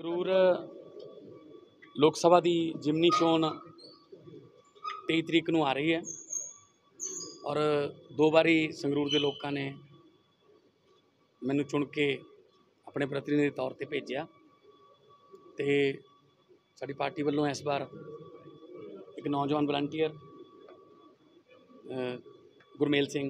संगरूर लोक सभा की जिमनी चोन 23 तरीक को आ रही है और 2 बारी संगरूर के लोगों ने मैनू चुन के अपने प्रतिनिधि तौर पर भेजा तो साड़ी पार्टी वालों इस बार एक नौजवान वलंटियर गुरमेल सिंह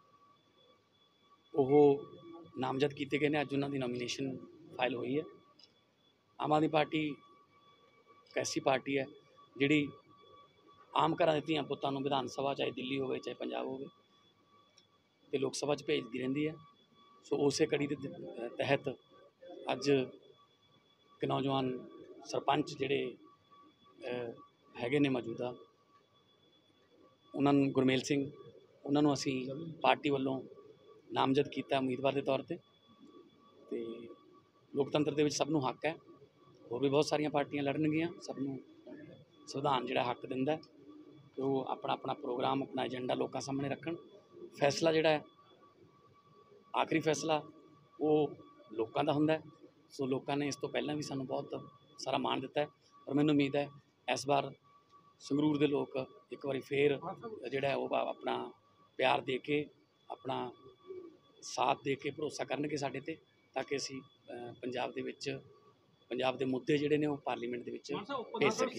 वो नामजद किए गए हैं। अज उन्होंने नॉमीनेशन फाइल हुई है। आम आदमी पार्टी एक ऐसी पार्टी है जिहड़ी आम घर के धियां पुत्तां नूं विधान सभा चाहे दिल्ली हो चाहे पंजाब हो तो लोक सभा भेजती रहिंदी है। सो उस कड़ी के तहत अज एक नौजवान सरपंच जिहड़े हैगे ने मौजूदा उन्होंने गुरमेल सिंह उन्होंने असी पार्टी वालों नामजद किया उम्मीदवार के तौर पर। तो लोकतंत्र के सबनों हक है, होर भी बहुत सारिया पार्टियां लड़नगियां, सबनों संविधान जिहड़ा हक दिंदा है कि वो अपना अपना प्रोग्राम अपना एजेंडा लोगों सामने रखन। फैसला जिहड़ा है आखिरी फैसला वो लोगों का हुंदा है। सो लोगों ने इस तो पहला भी सानू बहुत सारा मान दिता है और मैनूं उम्मीद है इस बार संगरूर के लोग एक बार फिर जिहड़ा है वो अपना प्यार दे के अपना साथ दे के भरोसा करनगे साडे ते ताकि असी पंजाब दे विच पंजाब के मुद्दे जिहड़े ने वो पार्लीमेंट दे विच भेज सकीए।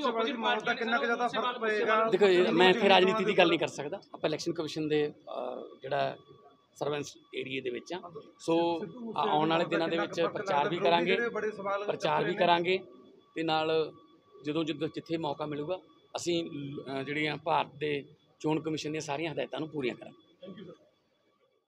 देखो मैं इत्थे राजनीति की गल नहीं कर सकता, आप इलैक्शन कमीशन के जिहड़ा सर्वेंस एरिए दे विच आ। सो आउण वाले दिनां दे विच प्रचार भी करांगे ते नाल जदों जिथे मौका मिलूगा असीं जिहड़ियां भारत के चोण कमीशन दी सारियां हदायतां नूं पूरीआं करांगे।